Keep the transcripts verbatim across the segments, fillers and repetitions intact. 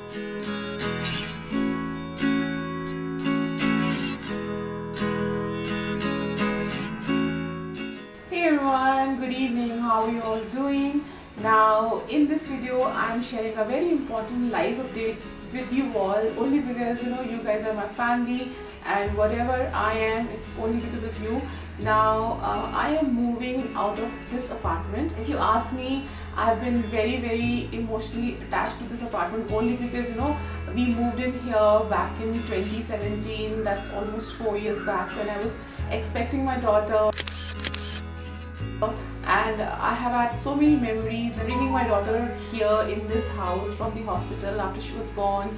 Hey everyone, good evening. How are you all doing? Now in this video I am sharing a very important life update with you all, only because you know you guys are my family, and whatever I am, it's only because of you. Now uh, I am moving out of this apartment. If you ask me, I have been very very emotionally attached to this apartment, only because you know we moved in here back in twenty seventeen. That's almost four years back, when I was expecting my daughter. And I have had so many memories bringing my daughter here in this house from the hospital after she was born,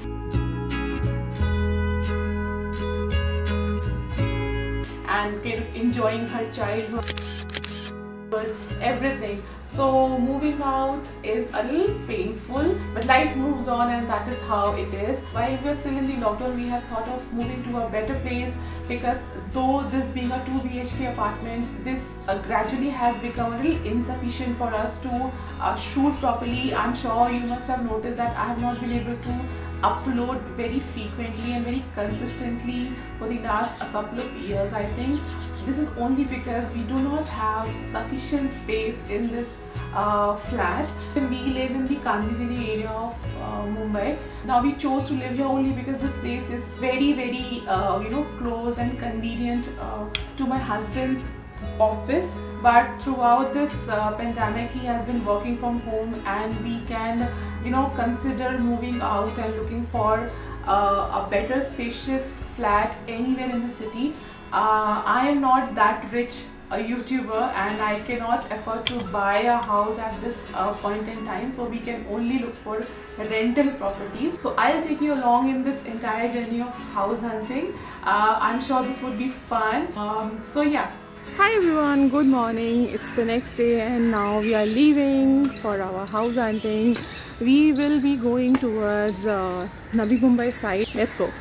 and kind of enjoying her childhood, everything. So moving out is a little painful, but life moves on, and that is how it is. While we are still in the lockdown, we have thought of moving to a better place, because though this being a two B H K apartment, this uh, gradually has become a little insufficient for us to uh, shoot properly. I'm sure you must have noticed that I have not been able to upload very frequently and very consistently for the last a couple of years. I think this is only because we do not have sufficient space in this uh, flat. We live in the Kandivali area of uh, Mumbai. Now we chose to live here only because this place is very very uh, you know close and convenient uh, to my husband's office. But throughout this uh, pandemic, he has been working from home, and we can you know consider moving out and looking for uh, a better spacious flat anywhere in the city. Uh, I am not that rich a YouTuber, and I cannot afford to buy a house at this uh, point in time, so we can only look for rental properties. So I'll take you along in this entire journey of house hunting. uh, I'm sure this would be fun. Um, so yeah. Hi everyone, good morning. It's the next day, and now we are leaving for our house hunting. We will be going towards uh, Navi Mumbai side. Let's go.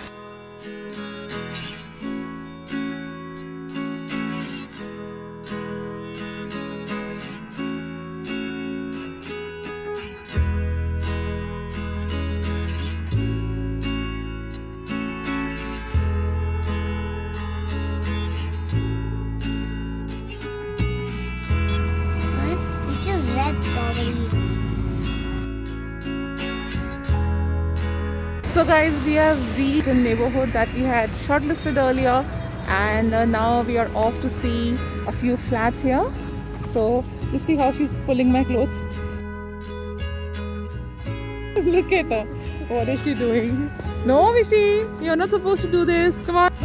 So guys, we have reached a neighborhood that we had shortlisted earlier, and uh, now we are off to see a few flats here. So you see how she's pulling my clothes. Look at her. What is she doing? No, Vishy, you're not supposed to do this. Come on.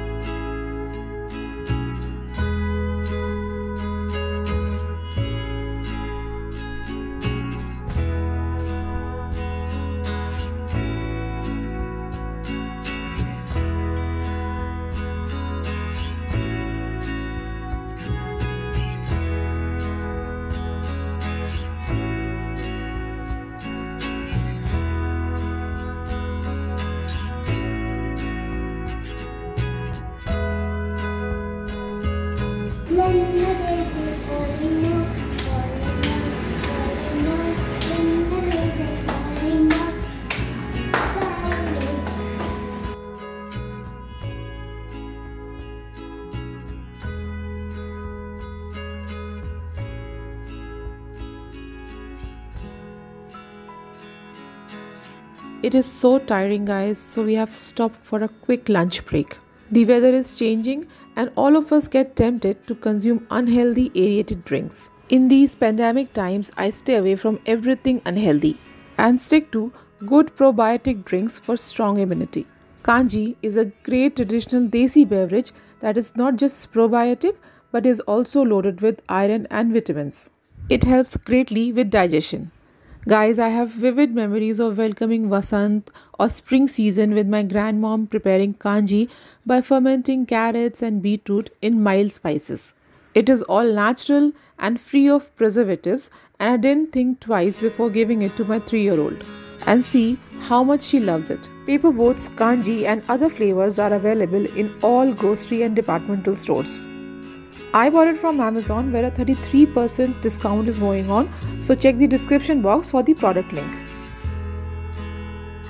It is so tiring guys, so we have stopped for a quick lunch break. The weather is changing, and all of us get tempted to consume unhealthy aerated drinks. In these pandemic times, I stay away from everything unhealthy and stick to good probiotic drinks for strong immunity. Kanji is a great traditional desi beverage that is not just probiotic but is also loaded with iron and vitamins. It helps greatly with digestion. Guys, I have vivid memories of welcoming Vasant or spring season with my grandmom preparing kanji by fermenting carrots and beetroot in mild spices. It is all natural and free of preservatives, and I didn't think twice before giving it to my three-year-old. And see how much she loves it. Paper boats, kanji and other flavors are available in all grocery and departmental stores. I bought it from Amazon where a thirty-three percent discount is going on, so check the description box for the product link.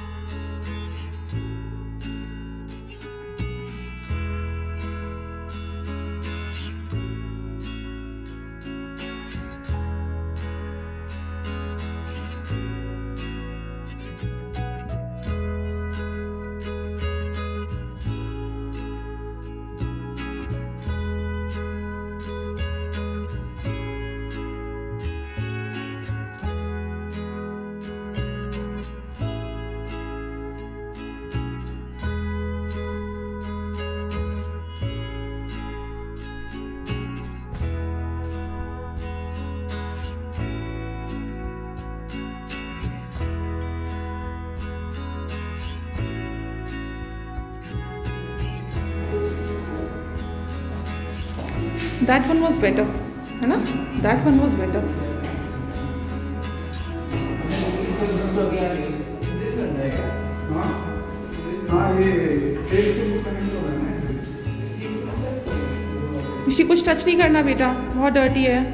That one was better, है ना? That one was better. ऋषि कुछ touch नहीं करना बेटा, बहुत dirty है.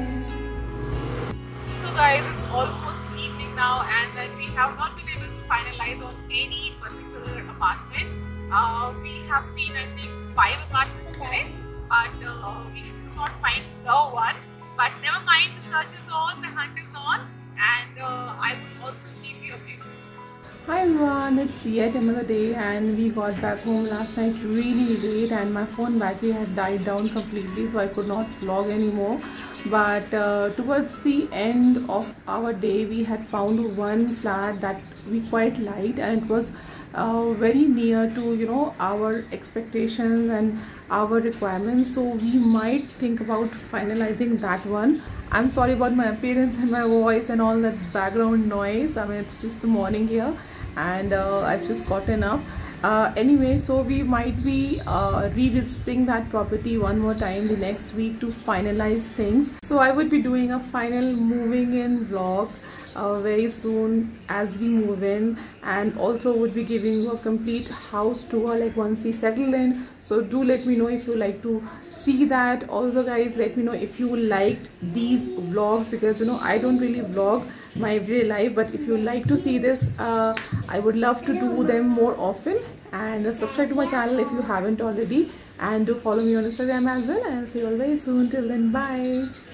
So guys, it's almost evening now and then we have not been able to finalize on any particular apartment. Uh, we have seen I think five apartments today, but uh, we just could not find the one. But never mind, the search is on, the hunt is on, and uh, I will also keep you updated. Hi everyone, it's yet another day and we got back home last night really late and my phone battery had died down completely, so I could not vlog anymore. But uh, towards the end of our day we had found one flat that we quite liked, and it was uh, very near to, you know, our expectations and our requirements, so we might think about finalizing that one. I'm sorry about my appearance and my voice and all that background noise. I mean, it's just the morning here and uh, I've just gotten up. Uh, anyway, so we might be uh, revisiting that property one more time the next week to finalize things. So I would be doing a final moving in vlog uh, very soon as we move in, and also would be giving you a complete house tour like once we settle in. So do let me know if you like to see that. Also guys, let me know if you liked these vlogs, because you know I don't really vlog my everyday life, but if you like to see this, uh, I would love to do them more often. And uh, subscribe to my channel if you haven't already, and do follow me on Instagram as well, and I'll see you all very soon. Till then, bye.